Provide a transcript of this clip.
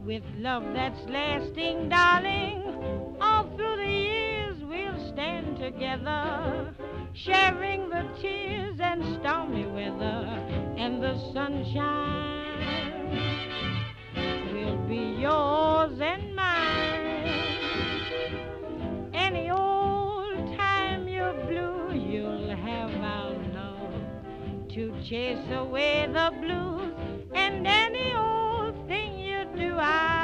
With love that's lasting, darling, all through the years we'll stand together, sharing the tears and stormy weather and the sunshine. Will be yours and mine. Any old time you're blue, you'll have our love to chase away the blues. And any old thing you do, I